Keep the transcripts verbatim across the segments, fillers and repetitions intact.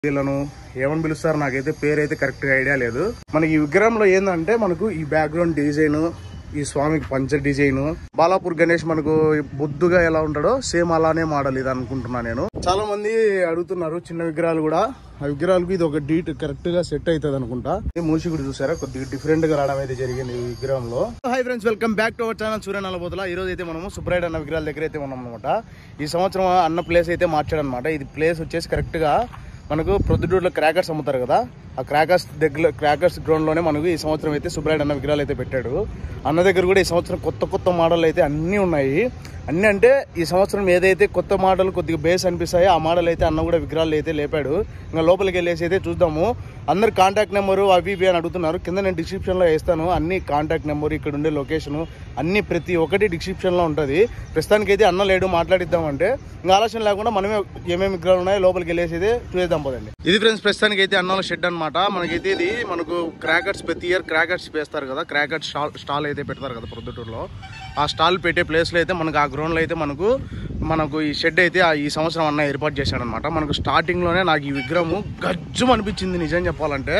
వీళ్ళను ఏమని పిలుస్తారు నాకైతే పేరైతే కరెక్ట్ గా ఐడియా లేదు. మనకి ఈ విగ్రహంలో ఏంటంటే మనకు ఈ బ్యాక్గ్రౌండ్ డిజైన్, ఈ స్వామికి పంచ డిజైన్, బాలాపూర్ గణేష్ మనకు బొద్దుగా ఎలా ఉంటాడో సేమ్ అలానే మోడల్ ఇది అనుకుంటున్నా నేను. చాలా మంది అడుగుతున్నారు చిన్న విగ్రహాలు కూడా, ఆ విగ్రహాలకు ఇది ఒక డీట్ కరెక్ట్ గా సెట్ అవుతుంది అనుకుంటా. మూషికుడు చూసారా కొద్దిగా డిఫరెంట్ గా రావడం అయితే జరిగింది ఈ విగ్రహంలో. Hi friends, welcome back to our channel Surya Nalabothula. ఈ రోజు అయితే మనము సుబ్రాయుడు అన్న విగ్రహాల దగ్గర అయితే ఉన్నాం అనమాట. ఈ సంవత్సరం అన్న ప్లేస్ అయితే మార్చాడనమాట. ఇది ప్లేస్ వచ్చేసి కరెక్ట్ గా మనకు ప్రొద్దుటూరులో క్రాకర్స్ అమ్ముతారు కదా, ఆ క్రాకర్స్ దగ్గర క్రాకర్స్ గ్రౌండ్ లోనే మనకు ఈ సంవత్సరం అయితే సుబ్రాయుడు అన్న విగ్రహాలు అయితే పెట్టాడు. అన్న దగ్గర కూడా ఈ సంవత్సరం కొత్త కొత్త మోడల్ అయితే అన్ని ఉన్నాయి. అన్ని అంటే ఈ సంవత్సరం ఏదైతే కొత్త మోడల్ కొద్దిగా బేస్ అనిపిస్తాయో ఆ మోడల్ అయితే అన్న కూడా విగ్రహాలు అయితే లేపాడు. ఇంకా లోపలికి వెళ్ళేసి అయితే చూద్దాము. అందరు కాంటాక్ట్ నెంబరు అవి ఇవి అని అడుగుతున్నారు. కింద నేను డిస్క్రిప్షన్ లో వేస్తాను అన్ని కాంటాక్ట్ నెంబర్, ఇక్కడ ఉండే లొకేషన్ అన్ని ప్రతి ఒక్కటి డిస్క్రిప్షన్ లో ఉంటుంది. ప్రస్తుతానికి అయితే అన్న లేడు, మాట్లాడిద్దామంటే ఇంకా ఆలోచన లేకుండా మనమే ఏమేమి విగ్రహాలు ఉన్నాయో లోపలికి వెళ్ళేసి అయితే చూద్దాం పోదండి. ఇది ఫ్రెండ్స్ ప్రస్తుతానికి అయితే అన్నల షెడ్ అనమాట. మనకైతే ఇది మనకు క్రాకర్స్ ప్రతి ఇయర్ క్రాకర్స్ వేస్తారు కదా, క్రాకర్స్ స్టాల్ స్టాల్ అయితే పెడతారు కదా ప్రొద్దుటూరులో. ఆ స్టాల్ పెట్టే ప్లేస్లో అయితే మనకు ఆ గ్రౌండ్లో అయితే మనకు మనకు ఈ షెడ్ అయితే ఈ సంవత్సరం అన్న ఏర్పాటు చేశాడనమాట. మనకు స్టార్టింగ్లోనే నాకు ఈ విగ్రహము గజ్జం అనిపించింది నిజం చెప్పాలంటే.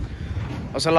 అసలు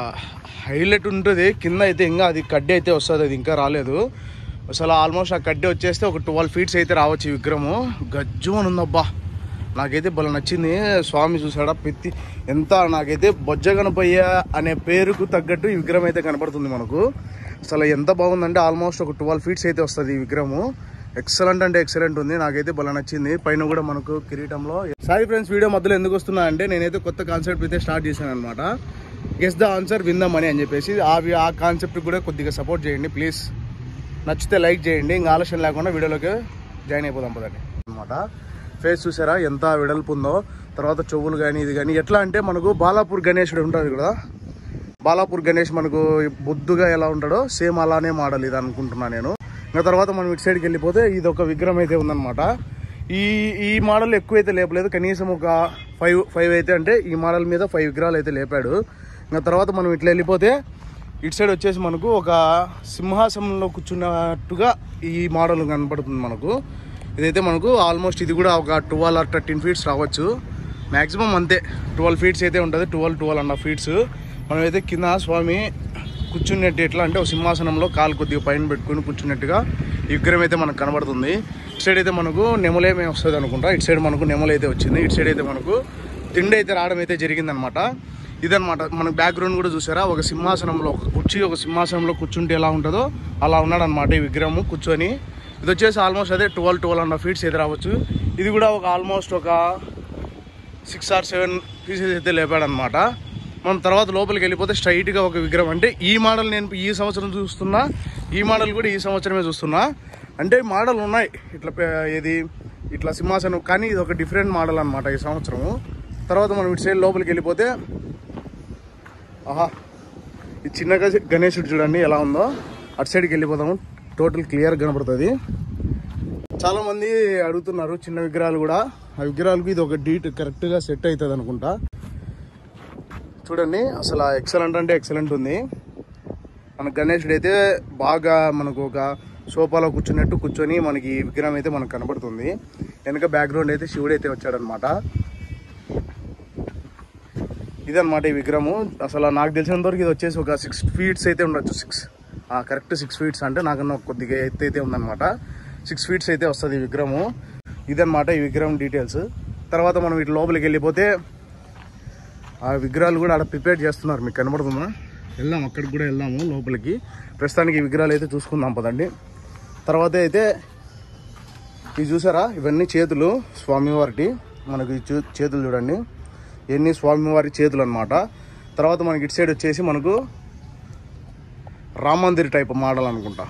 హైలైట్ ఉంటుంది. కింద అయితే ఇంకా అది కడ్డీ అయితే వస్తుంది, అది ఇంకా రాలేదు. అసలు ఆల్మోస్ట్ ఆ కడ్డీ వచ్చేస్తే ఒక ట్వెల్వ్ ఫీట్స్ అయితే రావచ్చు ఈ విగ్రహము. గజ్జం అని ఉందబ్బా, నాకైతే భలే నచ్చింది. స్వామి చూసాడా పెత్తి ఎంత, నాకైతే బొజ్జ గణపయ్య అనే పేరుకు తగ్గట్టు ఈ విగ్రహం అయితే కనపడుతుంది మనకు. అసలు ఎంత బాగుందంటే ఆల్మోస్ట్ ఒక ట్వెల్వ్ ఫీట్స్ అయితే వస్తుంది ఈ విగ్రహము. ఎక్సలెంట్ అంటే ఎక్సలెంట్ ఉంది, నాకైతే భలే నచ్చింది. పైన కూడా మనకు కిరీటంలో. సారీ ఫ్రెండ్స్, వీడియో మధ్యలో ఎందుకు వస్తున్నా అంటే నేనైతే కొత్త కాన్సెప్ట్ అయితే స్టార్ట్ చేశాను అనమాట. Guess the answer win the money అని చెప్పేసి. అవి ఆ కాన్సెప్ట్ కూడా కొద్దిగా సపోర్ట్ చేయండి ప్లీజ్. నచ్చితే లైక్ చేయండి. ఇంకా ఆలస్యం లేకుండా వీడియోలోకి జాయిన్ అయిపోదాం పదండి అనమాట. ఫేస్ చూసారా ఎంత వెడల్పు ఉందో. తర్వాత చెవులు కానీ ఇది కానీ ఎట్లా అంటే మనకు బాలాపూర్ గణేశుడు ఉంటుంది కదా, బాలాపూర్ గణేష్ మనకు బొద్దుగా ఎలా ఉంటాడో సేమ్ అలానే మోడల్ ఇది అనుకుంటున్నా నేను. ఇంకా తర్వాత మనం ఇటు సైడ్కి వెళ్ళిపోతే ఇది ఒక విగ్రహం అయితే ఉందన్నమాట. ఈ ఈ మోడల్ ఎక్కువైతే లేపలేదు, కనీసం ఒక ఫైవ్ ఫైవ్ అయితే అంటే ఈ మోడల్ మీద ఫైవ్ విగ్రహాలు అయితే లేపాడు. ఇంకా తర్వాత మనం ఇట్లా వెళ్ళిపోతే ఇటు సైడ్ వచ్చేసి మనకు ఒక సింహాసనంలో కూర్చున్నట్టుగా ఈ మోడల్ కనపడుతుంది మనకు. ఇదైతే మనకు ఆల్మోస్ట్ ఇది కూడా ఒక ట్వెల్వ్ ఆర్ థర్టీన్ ఫీట్స్ రావచ్చు మ్యాక్సిమం, అంతే ట్వెల్వ్ ఫీట్స్ అయితే ఉంటుంది. Twelve twelve and half feets. మనమైతే కింద స్వామి కూర్చున్నట్టు ఎట్లా అంటే ఒక సింహాసనంలో కాలు కొద్దిగా పైన పెట్టుకుని కూర్చున్నట్టుగా ఈ విగ్రహం అయితే మనకు కనబడుతుంది. ఇటు సైడ్ అయితే మనకు నెమలేమే వస్తుంది అనుకుంటా. ఇటు సైడ్ మనకు నెమలు అయితే వచ్చింది. ఇటు సైడ్ అయితే మనకు తిండి అయితే రావడం అయితే జరిగిందనమాట. ఇదనమాట మనకు బ్యాక్గ్రౌండ్ కూడా చూసారా, ఒక సింహాసనంలో ఒక కుర్చీ ఒక సింహాసనంలో కూర్చుంటే ఎలా ఉంటుందో అలా ఉన్నాడనమాట ఈ విగ్రహము కూర్చొని. ఇది వచ్చేసి ఆల్మోస్ట్ అదే twelve twelve and half feets అయితే రావచ్చు. ఇది కూడా ఒక ఆల్మోస్ట్ ఒక సిక్స్ ఆర్ సెవెన్ పీసెస్ అయితే లేపాడనమాట. మనం తర్వాత లోపలికి వెళ్ళిపోతే స్ట్రైట్గా ఒక విగ్రహం, అంటే ఈ మోడల్ నేను ఈ సంవత్సరం చూస్తున్నా, ఈ మోడల్ కూడా ఈ సంవత్సరమే చూస్తున్నా. అంటే మోడల్ ఉన్నాయి ఇట్లా ఇది ఇట్లా సింహాసనం, కానీ ఇది ఒక డిఫరెంట్ మోడల్ అనమాట ఈ సంవత్సరము. తర్వాత మనం ఇటు సైడ్ లోపలికి వెళ్ళిపోతే ఆహా ఈ చిన్న గణేశుడు చూడండి ఎలా ఉందో. అటు సైడ్కి వెళ్ళిపోతాము, టోటల్ క్లియర్ కనపడుతుంది. చాలా మంది అడుగుతున్నారు చిన్న విగ్రహాలు కూడా, ఆ విగ్రహాలకు ఇది ఒక డీట్ కరెక్ట్గా సెట్ అవుతుంది అనుకుంటా. చూడండి అసలు ఎక్సలెంట్ అంటే ఎక్సలెంట్ ఉంది. మన గణేశుడు అయితే బాగా మనకు ఒక సోఫాలో కూర్చున్నట్టు కూర్చొని మనకి ఈ విగ్రహం అయితే మనకు కనబడుతుంది. వెనక బ్యాక్గ్రౌండ్ అయితే శివుడు అయితే వచ్చాడనమాట. ఇదనమాట ఈ విగ్రహము. అసలు నాకు తెలిసినంత వరకు ఇది వచ్చేసి ఒక సిక్స్ ఫీట్స్ అయితే ఉండొచ్చు. సిక్స్ కరెక్ట్ సిక్స్ ఫీట్స్ అంటే నాకన్నా కొద్దిగా ఎత్తు అయితే ఉందన్నమాట. సిక్స్ ఫీట్స్ అయితే వస్తుంది ఈ విగ్రహము. ఇదనమాట ఈ విగ్రహం డీటెయిల్స్. తర్వాత మనం ఇటు లోపలికి వెళ్ళిపోతే ఆ విగ్రహాలు కూడా అక్కడ ప్రిపేర్ చేస్తున్నారు, మీకు కనబడుతుందా. వెళ్దాం అక్కడికి కూడా వెళ్దాము లోపలికి. ప్రస్తుతానికి ఈ విగ్రహాలు అయితే చూసుకుందాం పదండి. తర్వాత అయితే ఇవి చూసారా, ఇవన్నీ చేతులు స్వామివారికి. మనకి చేతులు చూడండి, ఇవన్నీ స్వామివారి చేతులు అనమాట. తర్వాత మనకి ఇటు సైడ్ వచ్చేసి మనకు రామ మందిర్ టైప్ మోడల్ అనుకుంటా.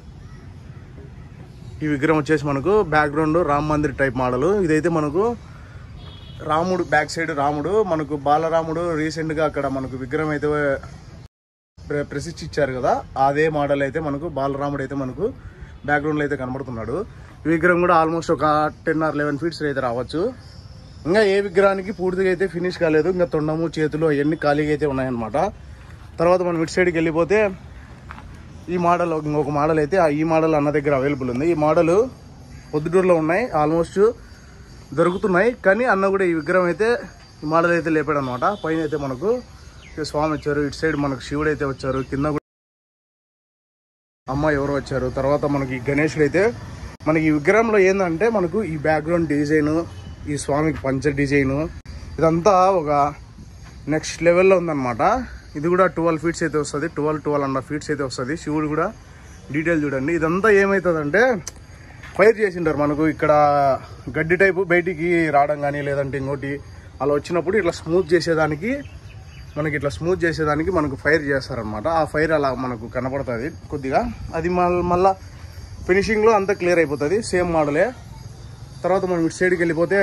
ఈ విగ్రహం వచ్చేసి మనకు background Ram Mandir type model. ఇదైతే మనకు రాముడు బ్యాక్ సైడ్ రాముడు, మనకు బాలరాముడు రీసెంట్గా అక్కడ మనకు విగ్రహం అయితే ప్రసిద్ధి ఇచ్చారు కదా, అదే మోడల్ అయితే మనకు బాలరాముడు అయితే మనకు బ్యాక్గ్రౌండ్లో అయితే కనబడుతున్నాడు. ఈ విగ్రహం కూడా ఆల్మోస్ట్ ఒక టెన్ ఆర్ లెవెన్ ఫీట్స్ అయితే రావచ్చు. ఇంకా ఏ విగ్రహానికి పూర్తిగా అయితే ఫినిష్ కాలేదు, ఇంకా తొండము చేతులు అవన్నీ ఖాళీగా అయితే ఉన్నాయన్నమాట. తర్వాత మనం ఇటు సైడ్కి వెళ్ళిపోతే ఈ మోడల్ ఇంకొక మోడల్ అయితే ఈ మోడల్ అన్న దగ్గర అవైలబుల్ ఉంది. ఈ మోడల్ పొద్దుటూరులో ఉన్నాయి, ఆల్మోస్ట్ దొరుకుతున్నాయి. కానీ అన్న కూడా ఈ విగ్రహం అయితే ఈ మోడల్ అయితే లేపాడు అనమాట. పైన అయితే మనకు స్వామి వచ్చారు, ఇటు సైడ్ మనకు శివుడు అయితే వచ్చారు, కింద కూడా అమ్మ ఎవరు వచ్చారు. తర్వాత మనకి గణేశుడు అయితే మనకి ఈ విగ్రహంలో ఏంటంటే మనకు ఈ బ్యాక్గ్రౌండ్ డిజైన్, ఈ స్వామికి పంచ డిజైన్ ఇదంతా ఒక నెక్స్ట్ లెవెల్లో ఉందన్నమాట. ఇది కూడా ట్వెల్వ్ ఫీట్స్ అయితే వస్తుంది, twelve twelve and half feets అయితే వస్తుంది. శివుడు కూడా డీటెయిల్ చూడండి. ఇదంతా ఏమవుతుందంటే ఫైర్ చేసింటారు మనకు ఇక్కడ గడ్డి టైపు బయటికి రావడం కానీ లేదంటే ఇంకోటి అలా వచ్చినప్పుడు ఇట్లా స్మూత్ చేసేదానికి మనకి ఇట్లా స్మూత్ చేసేదానికి మనకు ఫైర్ చేస్తారనమాట. ఆ ఫైర్ అలా మనకు కనపడుతుంది కొద్దిగా. అది మళ్ళీ ఫినిషింగ్లో అంతా క్లియర్ అయిపోతుంది, సేమ్ మోడలే. తర్వాత మనం ఇటు సైడ్కి వెళ్ళిపోతే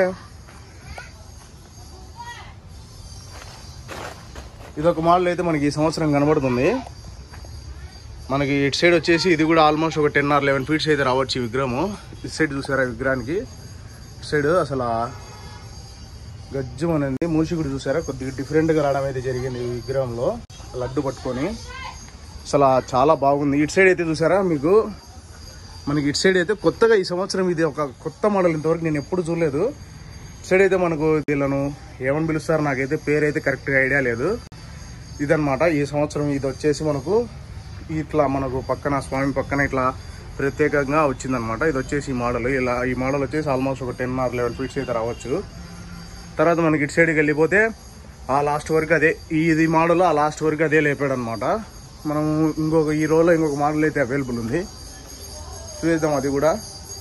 ఇదొక మోడల్ అయితే మనకి ఈ సంవత్సరం కనబడుతుంది. మనకి ఇటు సైడ్ వచ్చేసి ఇది కూడా ఆల్మోస్ట్ ఒక టెన్ ఆర్ లెవెన్ ఫీట్స్ అయితే రావచ్చు ఈ విగ్రహము. ఇటు సైడ్ చూసారా విగ్రహానికి, ఇటు సైడ్ అసలు గజ్జం అనేది మూషికుడు చూసారా కొద్దిగా డిఫరెంట్గా రావడం అయితే జరిగింది ఈ విగ్రహంలో, లడ్డు పట్టుకొని అసలు చాలా బాగుంది. ఇటు సైడ్ అయితే చూసారా మీకు, మనకి ఇటు సైడ్ అయితే కొత్తగా ఈ సంవత్సరం ఇది ఒక కొత్త మోడల్, ఇంతవరకు నేను ఎప్పుడు చూడలేదు. ఇటు సైడ్ అయితే మనకు వీళ్ళను ఏమని పిలుస్తారు నాకైతే పేరు అయితే కరెక్ట్గా ఐడియా లేదు. ఇదనమాట ఈ సంవత్సరం ఇది వచ్చేసి మనకు ఇట్లా మనకు పక్కన స్వామి పక్కన ఇట్లా ప్రత్యేకంగా వచ్చిందనమాట. ఇది వచ్చేసి ఈ మోడల్, ఇలా ఈ మోడల్ వచ్చేసి ఆల్మోస్ట్ ఒక టెన్ ఆర్ లెవెన్ ఫీట్స్ అయితే రావచ్చు. తర్వాత మనకి ఇటు సైడ్కి వెళ్ళిపోతే ఆ లాస్ట్ వరకు అదే ఇది మోడల్, ఆ లాస్ట్ వరకు అదే లేపాడు అనమాట. మనం ఇంకొక ఈ రోజులో ఇంకొక మోడల్ అయితే అవైలబుల్ ఉంది, చూద్దాం అది కూడా.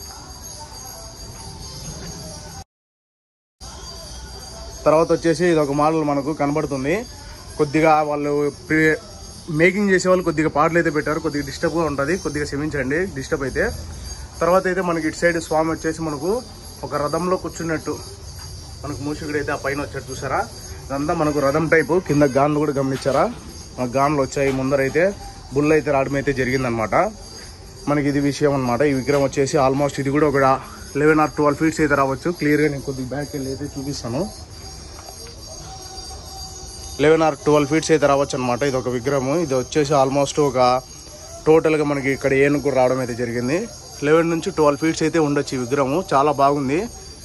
తర్వాత వచ్చేసి ఇది ఒక మోడల్ మనకు కనబడుతుంది. కొద్దిగా వాళ్ళు ప్రీ మేకింగ్ చేసే వాళ్ళు కొద్దిగా పాటలు అయితే పెట్టారు, కొద్దిగా డిస్టర్బ్గా ఉంటుంది, కొద్దిగా క్షమించండి డిస్టర్బ్ అయితే. తర్వాత అయితే మనకి ఇటు సైడ్ స్వామి వచ్చేసి మనకు ఒక రథంలో కూర్చున్నట్టు మనకు మూషికుడు అయితే ఆ పైన వచ్చాడు చూసారా. ఇదంతా మనకు రథం టైపు, కింద గాన్లు కూడా గమనించారా, ఆ గాన్లు వచ్చాయి. ముందరైతే బుల్ అయితే రావడం అయితే జరిగిందనమాట. మనకి ఇది విషయం అనమాట. ఈ విగ్రహం వచ్చేసి ఆల్మోస్ట్ ఇది కూడా ఒక లెవెన్ ఆర్ ట్వెల్వ్ ఫీట్స్ అయితే రావచ్చు. క్లియర్గా నేను కొద్దిగా బ్యాక్ వెళ్ళి అయితే చూపిస్తాను. లెవెన్ ఆర్ ట్వెల్వ్ ఫీట్స్ అయితే రావచ్చు అనమాట. ఇది ఒక విగ్రహం. ఇది వచ్చేసి ఆల్మోస్ట్ ఒక టోటల్గా మనకి ఇక్కడ ఏనుగు రావడం అయితే జరిగింది. లెవెన్ నుంచి ట్వెల్వ్ ఫీట్స్ అయితే ఉండొచ్చు ఈ విగ్రహము, చాలా బాగుంది.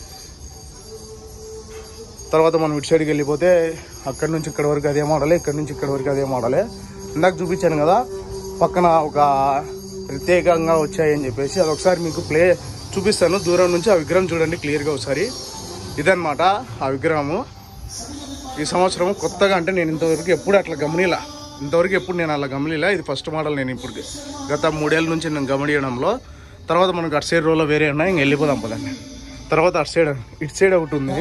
తర్వాత మనం ఇటు సైడ్కి వెళ్ళిపోతే అక్కడి నుంచి ఇక్కడ వరకు అదే మోడలే, ఇక్కడ నుంచి ఇక్కడ వరకు అదే మోడలే. ఇందాక చూపించాను కదా పక్కన ఒక ప్రత్యేకంగా వచ్చాయని చెప్పేసి, అది ఒకసారి మీకు ప్లే చూపిస్తాను దూరం నుంచి. ఆ విగ్రహం చూడండి క్లియర్గా ఒకసారి. ఇదన్నమాట ఆ విగ్రహము. ఈ సంవత్సరం కొత్తగా, అంటే నేను ఇంతవరకు ఎప్పుడు అట్లా గమనిలా, ఇంతవరకు ఎప్పుడు నేను అలా గమనిలా. ఇది ఫస్ట్ మోడల్ నేను ఇప్పుడు గత మూడేళ్ళ నుంచి నేను గమనియడంలో. తర్వాత మనకు అటు సైడ్ రోలో వేరే ఉన్నాయి, ఇంక వెళ్ళిపోదాం పదండి. తర్వాత అటు సైడ్ ఇటు సైడ్ ఒకటి ఉంది.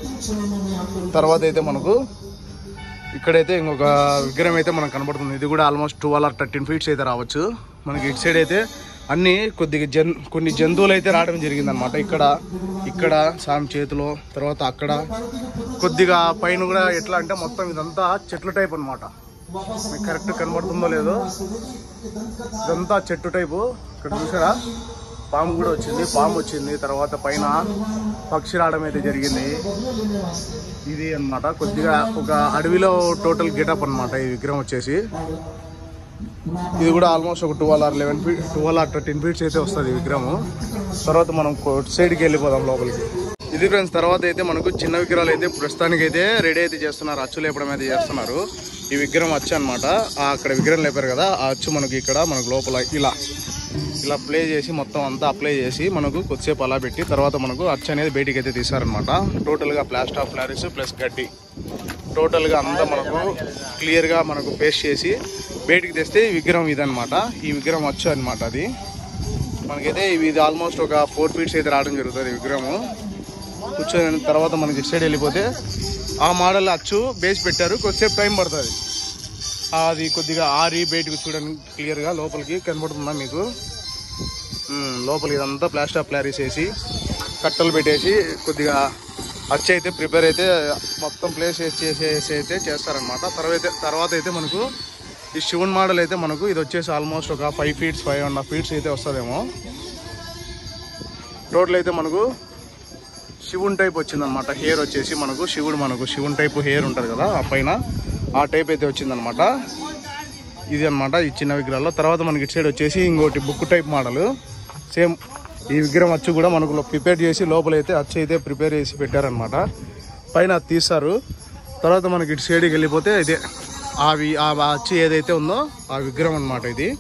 తర్వాత అయితే మనకు ఇక్కడైతే ఇంకొక విగ్రహం అయితే మనకు కనబడుతుంది. ఇది కూడా almost twelve or thirteen feets అయితే రావచ్చు. మనకి ఇటు సైడ్ అయితే అన్ని కొద్దిగా జన్ కొన్ని జంతువులు అయితే రావడం జరిగిందనమాట. ఇక్కడ ఇక్కడ సామి చేతిలో, తర్వాత అక్కడ కొద్దిగా పైన కూడా ఎట్లా అంటే మొత్తం ఇదంతా చెట్ల టైప్ అనమాట. మీకు కరెక్ట్ కనబడుతుందో లేదో, ఇదంతా చెట్టు టైపు. ఇక్కడ చూసారా పాము కూడా వచ్చింది, పాము వచ్చింది. తర్వాత పైన పక్షి రావడం అయితే జరిగింది. ఇది అన్నమాట కొద్దిగా ఒక అడవిలో టోటల్ గెటప్ అనమాట ఈ విగ్రహం వచ్చేసి. ఇది కూడా ఆల్మోస్ట్ ఒక twelve or eleven feet twelve or thirteen feets అయితే వస్తుంది ఈ విగ్రహము. తర్వాత మనం సైడ్కి వెళ్ళిపోదాం లోపలికి. ఇది ఫ్రెండ్స్, తర్వాత అయితే మనకు చిన్న విగ్రహాలు అయితే ప్రస్తుతానికి అయితే రెడీ అయితే చేస్తున్నారు, అచ్చు లేపడం అయితే చేస్తున్నారు. ఈ విగ్రహం అచ్చు అనమాట. అక్కడ విగ్రహం లేపారు కదా, ఆ అచ్చు మనకి ఇక్కడ మనకు లోపల ఇలా ఇలా ప్లే చేసి మొత్తం అంతా అప్లై చేసి మనకు కొద్దిసేపు అలా పెట్టి తర్వాత మనకు అచ్చు అనేది బయటికి అయితే తీసారనమాట. టోటల్గా ప్లాస్టర్ ఆఫ్ ప్లారిస్ ప్లస్ గడ్డి టోటల్గా అంతా మనకు క్లియర్గా మనకు పేస్ట్ చేసి బయటికి తెస్తే ఈ విగ్రహం ఇదనమాట. ఈ విగ్రహం అచ్చు అనమాట. అది మనకైతే ఇది ఆల్మోస్ట్ ఒక ఫోర్ ఫీట్స్ అయితే రావడం జరుగుతుంది ఈ విగ్రహము. కూర్చొని తర్వాత మనకి ఇటు సైడ్ వెళ్ళిపోతే ఆ మోడల్ అచ్చు బేస్ పెట్టారు, కొద్దిసేపు టైం పడుతుంది. అది కొద్దిగా ఆరి బయటకు చూడండి క్లియర్గా లోపలికి కనబడుతుందా మీకు. లోపలికి ఇదంతా ప్లాస్టర్ ఆఫ్ ప్లారిస్ వేసి కట్టలు పెట్టేసి కొద్దిగా అచ్చు అయితే ప్రిపేర్ అయితే మొత్తం ప్లేస్ చేసేసి అయితే చేస్తారనమాట. తర్వాత తర్వాత అయితే మనకు ఈ శివుని మోడల్ అయితే మనకు ఇది వచ్చేసి ఆల్మోస్ట్ ఒక five feets five and half feets అయితే వస్తుందేమో. టోటల్ అయితే మనకు శివుని టైప్ వచ్చిందనమాట. హెయిర్ వచ్చేసి మనకు శివుడు మనకు శివుని టైప్ హెయిర్ ఉంటుంది కదా ఆ పైన, ఆ టైప్ అయితే వచ్చిందనమాట. ఇది అనమాట ఈ చిన్న విగ్రహాల్లో. తర్వాత మనకి ఇటు సైడ్ వచ్చేసి ఇంకోటి బుక్ టైప్ మోడల్ సేమ్. ఈ విగ్రహం అచ్చు కూడా మనకు ప్రిపేర్ చేసి లోపల అయితే అచ్చు అయితే ప్రిపేర్ చేసి పెట్టారనమాట. పైన తీస్తారు. తర్వాత మనకి ఇటు సైడ్కి వెళ్ళిపోతే ఇదే అవి ఆ వచ్చి ఏదైతే ఉందో ఆ విగ్రహం అనమాట. ఇది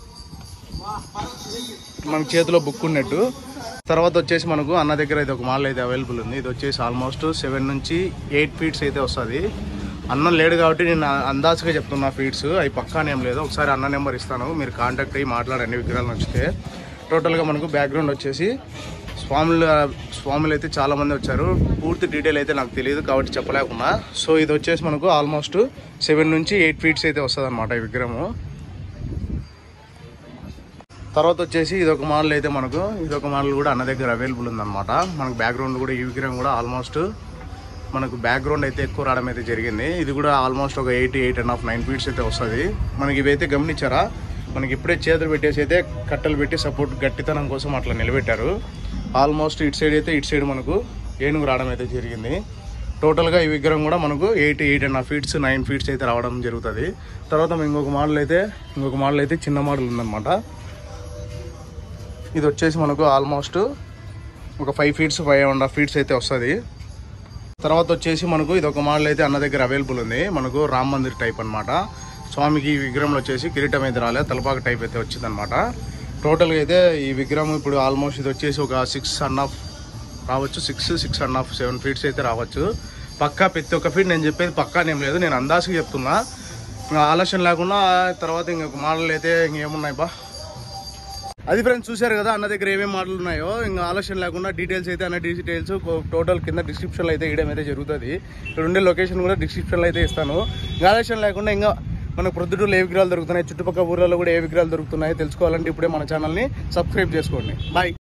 మన చేతిలో బుక్ ఉన్నట్టు. తర్వాత వచ్చేసి మనకు అన్న దగ్గర అయితే ఒక మోడల్ అయితే అవైలబుల్ ఉంది. ఇది వచ్చేసి ఆల్మోస్ట్ సెవెన్ నుంచి ఎయిట్ ఫీట్స్ అయితే వస్తుంది. అన్నం లేడు కాబట్టి నేను అందాజుగా చెప్తున్నా ఫీట్స్, అవి పక్కానేం లేదు. ఒకసారి అన్న నెంబర్ ఇస్తాను, మీరు కాంటాక్ట్ అయ్యి మాట్లాడండి విగ్రహాలు నచ్చితే. టోటల్గా మనకు బ్యాక్గ్రౌండ్ వచ్చేసి స్వాములు స్వాములు అయితే చాలామంది వచ్చారు. పూర్తి డీటెయిల్ అయితే నాకు తెలియదు కాబట్టి చెప్పలేకున్నా. సో ఇది వచ్చేసి మనకు ఆల్మోస్ట్ సెవెన్ నుంచి ఎయిట్ ఫీట్స్ అయితే వస్తుంది అనమాట ఈ విగ్రహము. తర్వాత వచ్చేసి ఇదొక మోడల్ అయితే మనకు ఇదొక మోడల్ కూడా అన్న దగ్గర అవైలబుల్ ఉందన్నమాట. మనకు బ్యాక్గ్రౌండ్ కూడా ఈ విగ్రహం కూడా ఆల్మోస్ట్ మనకు బ్యాక్గ్రౌండ్ అయితే ఎక్కువ రావడం అయితే జరిగింది. ఇది కూడా ఆల్మోస్ట్ ఒక eighty eight and half nine feets అయితే వస్తుంది. మనకి ఇవైతే గమనించారా, మనకి ఇప్పుడే చేతులు పెట్టేసి అయితే కట్టలు పెట్టి సపోర్ట్ గట్టితనం కోసం అట్లా నిలబెట్టారు. ఆల్మోస్ట్ ఇటు సైడ్ అయితే ఇటు సైడ్ మనకు ఏనుగు రావడం అయితే జరిగింది. టోటల్గా ఈ విగ్రహం కూడా మనకు eighty eight and half feets nine feets అయితే రావడం జరుగుతుంది. తర్వాత ఇంకొక మోడల్ అయితే ఇంకొక మోడల్ అయితే చిన్న మోడల్ ఉందన్నమాట. ఇది వచ్చేసి మనకు ఆల్మోస్ట్ ఒక five feets five and half feets అయితే వస్తుంది. తర్వాత వచ్చేసి మనకు ఇది ఒక మోడల్ అయితే అన్న దగ్గర అవైలబుల్ ఉంది. మనకు రామ్ మందిర్ టైప్ అనమాట. స్వామికి ఈ విగ్రహంలో వచ్చేసి కిరీటం అయితే రాలే, తలపాక టైప్ అయితే వచ్చిందనమాట. టోటల్గా అయితే ఈ విగ్రహం ఇప్పుడు ఆల్మోస్ట్ ఇది వచ్చేసి ఒక సిక్స్ అండ్ హాఫ్ రావచ్చు, six six and half seven feets అయితే రావచ్చు. పక్కా ప్రతి ఒక్క ఫీట్ నేను చెప్పేది పక్కానేం లేదు, నేను అందాజుగా చెప్తున్నా. ఇంకా ఆలస్యం లేకుండా తర్వాత ఇంకొక మోడల్ అయితే ఇంకేమున్నాయి బా. అది ఫ్రెండ్స్ చూశారు కదా అన్న దగ్గర ఏమేమి మోడల్ ఉన్నాయో. ఇంకా ఆలస్యం లేకుండా డీటెయిల్స్ అయితే అన్న డీటెయిల్స్ టోటల్ కింద డిస్క్రిప్షన్లో అయితే ఇవ్వడం అయితే జరుగుతుంది. ఇక్కడ ఉండే లొకేషన్ కూడా డిస్క్రిప్షన్లో అయితే ఇస్తాను. ఇంకా ఆలస్యం లేకుండా ఇంకా మనకు ప్రొద్దుటూరులో ఏ విగ్రహాలు దొరుకుతున్నాయి, చుట్టుపక్కల ఊర్లలో కూడా ఏ విగ్రహాలు దొరుకుతున్నాయో తెలుసుకోవాలంటే ఇప్పుడే మన ఛానల్ని సబ్స్క్రైబ్ చేసుకోండి. బాయ్.